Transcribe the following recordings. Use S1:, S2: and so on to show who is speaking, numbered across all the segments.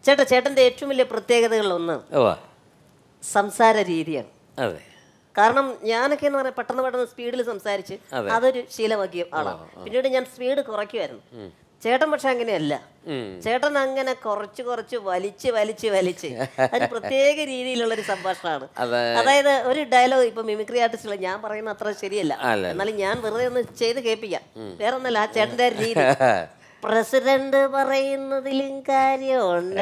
S1: ചേട്ടൻ്റെ ഏറ്റവും വലിയ പ്രത്യേകതകളിലൊന്ന് സംസാര രീതിയാണ്.
S2: അതെ,
S1: കാരണം ഞാനൊക്കെ എന്ന് പറഞ്ഞാൽ പെട്ടെന്ന് സ്പീഡിൽ സംസാരിച്ച് അതൊരു ശീലമാക്കിയ ആളാണ്. പിന്നീട് ഞാൻ സ്പീഡ് കുറയ്ക്കുമായിരുന്നു. ചേട്ടൻ പക്ഷെ അങ്ങനെയല്ല. ചേട്ടൻ അങ്ങനെ കുറച്ച് വലിച്ച് അത് പ്രത്യേക രീതിയിലുള്ളൊരു സംഭാഷണമാണ്. അതായത് ഒരു ഡയലോഗ് ഇപ്പൊ മിമിക്രി ആർട്ടിസ്റ്റുകൾ ഞാൻ പറയുന്ന അത്ര ശരിയല്ല, എന്നാലും ഞാൻ വെറുതെ ഒന്ന് ചെയ്ത് കേൾപ്പിക്കാം. വേറെ ഒന്നല്ല, ആ ചേട്ടൻ്റെ രീതി. പ്രസിഡന്റ് പറയുന്നതിലും കാര്യമുണ്ട്.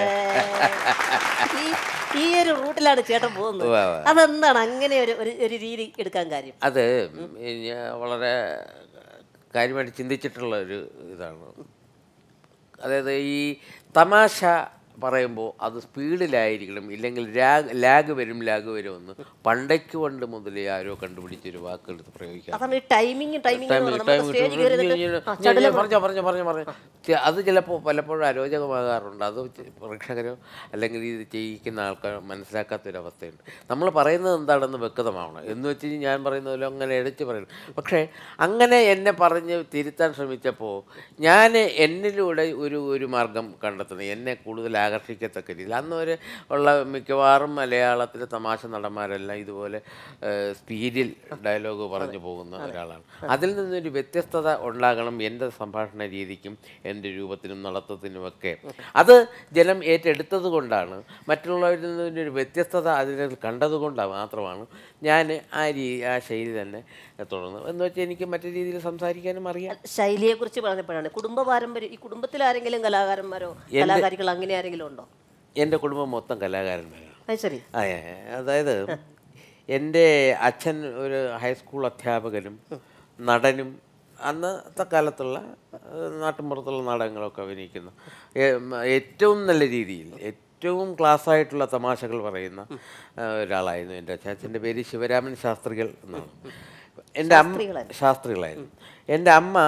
S1: ഈ ഒരു റൂട്ടിലാണ് ചേട്ടൻ പോകുന്നത്. അതെന്താണ് അങ്ങനെ ഒരു രീതി എടുക്കാൻ കാര്യം?
S2: അത് വളരെ കാര്യമായിട്ട് ചിന്തിച്ചിട്ടുള്ള ഒരു ഇതാണ്. അതായത് ഈ തമാശ പറയുമ്പോൾ അത് സ്പീഡിലായിരിക്കണം, ഇല്ലെങ്കിൽ ലാഗ് വരുമെന്ന് പണ്ടേക്ക് പണ്ട് മുതലേ ആരോ കണ്ടുപിടിച്ചൊരു വാക്കെടുത്ത് പ്രയോഗിക്കാം. പറഞ്ഞു അത് ചിലപ്പോൾ പലപ്പോഴും അരോചകമാകാറുണ്ട്. അത് പ്രേക്ഷകരോ അല്ലെങ്കിൽ ഇത് ചെയ്യിക്കുന്ന ആൾക്കാർ മനസ്സിലാക്കാത്തൊരവസ്ഥയുണ്ട്. നമ്മൾ പറയുന്നത് എന്താണെന്ന് വ്യക്തമാവണം. എന്ന് വെച്ച് ഞാൻ പറയുന്നതിലോ അങ്ങനെ എടുത്ത് പറയുന്നു. പക്ഷേ അങ്ങനെ എന്നെ പറഞ്ഞ് തിരുത്താൻ ശ്രമിച്ചപ്പോൾ ഞാൻ എന്നിലൂടെ ഒരു മാർഗം കണ്ടെത്തുന്നത് എന്നെ കൂടുതൽ ആകർഷിക്കത്തക്ക രീതിയിൽ. അന്ന് വരെ ഉള്ള മിക്കവാറും മലയാളത്തിലെ തമാശ നടന്മാരെല്ലാം ഇതുപോലെ സ്പീഡിൽ ഡയലോഗ് പറഞ്ഞു പോകുന്ന ഒരാളാണ്. അതിൽ നിന്നൊരു വ്യത്യസ്തത ഉണ്ടാകണം എൻ്റെ സംഭാഷണ രീതിക്കും എൻ്റെ രൂപത്തിനും നടത്തത്തിനുമൊക്കെ. അത് ജനം ഏറ്റെടുത്തത് കൊണ്ടാണ്, മറ്റുള്ളവരിൽ നിന്നൊരു വ്യത്യസ്തത അതിൽ കണ്ടതുകൊണ്ട് മാത്രമാണ് ഞാൻ ആ ശൈലി തന്നെ തുടർന്നു. എന്ന് വെച്ചാൽ എനിക്ക് മറ്റു രീതിയിൽ സംസാരിക്കാനും അറിയാം.
S1: ശൈലിയെക്കുറിച്ച് പറഞ്ഞപ്പോഴാണ് കുടുംബ പാരമ്പര്യം. ഈ കുടുംബത്തിൽ ആരെങ്കിലും കലാകാരന്മാരോ കലാകാരികളോ അങ്ങനെ ആരെങ്കിലും ഉണ്ടോ?
S2: എൻ്റെ കുടുംബം മൊത്തം കലാകാരന്മാരാണ്.
S1: ശരി.
S2: അതായത് എൻ്റെ അച്ഛൻ ഒരു ഹൈസ്കൂൾ അധ്യാപകനും നടനും അന്നത്തെ കാലത്തുള്ള നാട്ടിൻപുറത്തുള്ള നാടകങ്ങളൊക്കെ അഭിനയിക്കുന്ന ഏറ്റവും നല്ല രീതിയിൽ ഏറ്റവും ക്ലാസ്സായിട്ടുള്ള തമാശകൾ പറയുന്ന ഒരാളായിരുന്നു എൻ്റെ അച്ഛൻ. അച്ഛൻ്റെ പേര് ശിവരാമൻ ശാസ്ത്രികൾ എന്നാണ്. എൻ്റെ അമ്മ ശാസ്ത്രികളായിരുന്നു. എൻ്റെ അമ്മ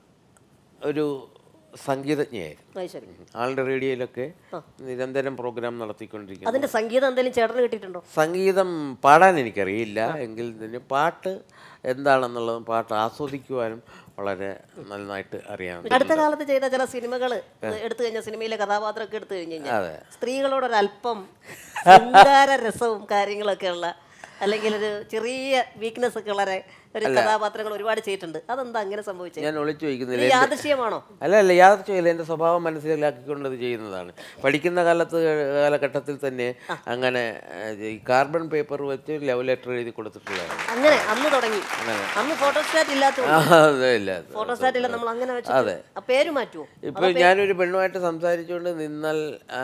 S2: ഒരു സംഗീതജ്ഞയായിരുന്നു. ആളുടെ റേഡിയോയിലൊക്കെ നിരന്തരം പ്രോഗ്രാം നടത്തിക്കൊണ്ടിരിക്കുന്നു.
S1: അതിന്റെ സംഗീതം എന്തെങ്കിലും ചേട്ടന് കിട്ടിയിട്ടുണ്ടോ?
S2: സംഗീതം പാടാൻ എനിക്കറിയില്ല, എങ്കിൽ തന്നെ പാട്ട് എന്താണെന്നുള്ളതും പാട്ട് ആസ്വദിക്കുവാനും വളരെ നന്നായിട്ട് അറിയാം.
S1: അടുത്ത കാലത്ത് ചെയ്ത ചില സിനിമകൾ എടുത്തു കഴിഞ്ഞാൽ, സിനിമയിലെ കഥാപാത്രമൊക്കെ എടുത്തു കഴിഞ്ഞ് കഴിഞ്ഞാൽ സ്ത്രീകളോടൊരല്പം ശൃംഗാര രസവും കാര്യങ്ങളൊക്കെ ഉള്ള, അല്ലെങ്കിൽ ഒരു ചെറിയ വീക്ക്നെസ് ഒക്കെ ഉള്ള ഒരു കഥാപാത്രങ്ങൾ ഒരുപാട് ചെയ്തിട്ടുണ്ട്. അതെന്താ അങ്ങനെ സംഭവിച്ചത്?
S2: ഞാൻ ഒളിച്ചു വയ്ക്കുന്നില്ല.
S1: യാദൃശ്യമാണോ?
S2: അല്ല, യാദൃശ്യമില്ല. എൻ്റെ സ്വഭാവം മനസ്സിലാക്കിക്കൊണ്ടത് ചെയ്യുന്നതാണ്. പഠിക്കുന്ന കാലഘട്ടത്തിൽ തന്നെ അങ്ങനെ ഈ കാർബൺ പേപ്പർ വെച്ച് ലവ് ലെറ്റർ എഴുതി കൊടുത്തിട്ടുള്ളതാണ്.
S1: അങ്ങനെ അന്ന് തുടങ്ങി. അന്ന് ഫോട്ടോസ്റ്റാറ്റ് ഇല്ലാത്ത ഫോട്ടോസ്റ്റാറ്റ് ഇല്ല, നമ്മൾ അങ്ങനെ വെച്ച്.
S2: അതെ.
S1: പേര് മാറ്റുമോ?
S2: ഇപ്പൊ ഞാനൊരു പെണ്ണുമായിട്ട് സംസാരിച്ചുകൊണ്ട് നിന്നാൽ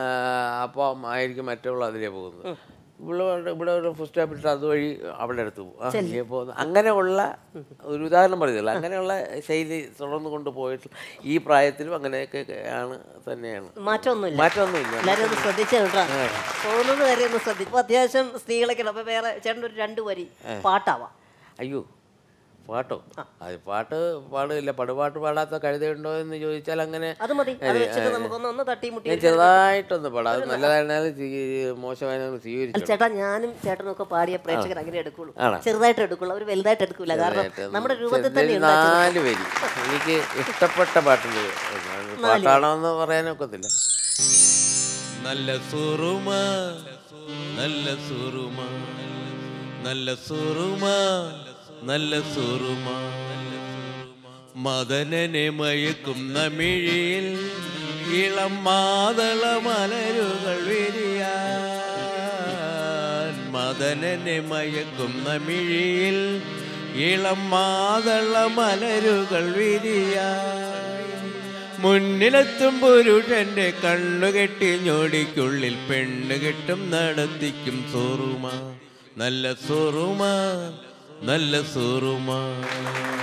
S2: അപ്പം ആയിരിക്കും മറ്റുള്ള അതിലേ പോകുന്നത്. ഇവിടെ ഒരു ഫുഡ് സ്റ്റോപ്പ് ഇട്ട് അതുവഴി അവിടെ അടുത്ത് പോകും. അങ്ങനെയുള്ള ഒരു ഉദാഹരണം പറയുന്നില്ല, അങ്ങനെയുള്ള ശൈലി തുടർന്ന് കൊണ്ടുപോയിട്ട് ഈ പ്രായത്തിലും അങ്ങനെയൊക്കെ തന്നെയാണ്.
S1: മാറ്റമൊന്നുമില്ല. എല്ലാവരും ഒന്ന് ശ്രദ്ധിച്ചു കേട്ടോ, പോകുന്നത് വരെ ഒന്ന് ശ്രദ്ധിച്ചു. അത്യാവശ്യം സ്ത്രീകളൊക്കെ. അപ്പൊ വേറെ ചേട്ടൻ ഒരു 2 വരി പാട്ടാവാം.
S2: അയ്യോ, പാട്ടോ? അത് പാട്ട് പാടില്ല. പടുപാട്ട് പാടാത്ത കഴുതയുണ്ടോ എന്ന് ചോദിച്ചാൽ അങ്ങനെ ചെറുതായിട്ടൊന്ന് പാടാം. അത് നല്ലതായിരുന്നാലും മോശമായാലും സ്വീകരിച്ചു.
S1: ചേട്ടാ, ഞാനും ചേട്ടനൊക്കെ പാടിയ പ്രേക്ഷകർ അങ്ങനെ എടുക്കുള്ളൂ, ചെറുതായിട്ട് എടുക്കുള്ളൂ, അവർ വലുതായിട്ട് എടുക്കൂല. കാരണം നമ്മുടെ രൂപത്തിൽ തന്നെ
S2: 4 വരി എനിക്ക് ഇഷ്ടപ്പെട്ട പാട്ടുണ്ട്. പാട്ടാണോന്ന് പറയാനൊക്കത്തില്ല. നല്ല സുറുമ, നല്ല സുറുമ, നല്ല സുറുമ, നല്ല സുറുമ, മദനനെ മയക്കുന്ന മിഴിയിൽ ഇളം മാതള മലരുകൾ വിരിയാൻ, മദനനെ മയക്കുന്ന മിഴിയിൽ ഇളം മാതള മലരുകൾ വിരിയാൻ, മുന്നിലെത്തും പുരുഷന്റെ കണ്ണുകെട്ടി ഞൊടിക്കുള്ളിൽ പെണ്ണുകെട്ടും നടത്തിക്കും സുറുമ, നല്ല സുറുമ, നല്ല സുറുമ.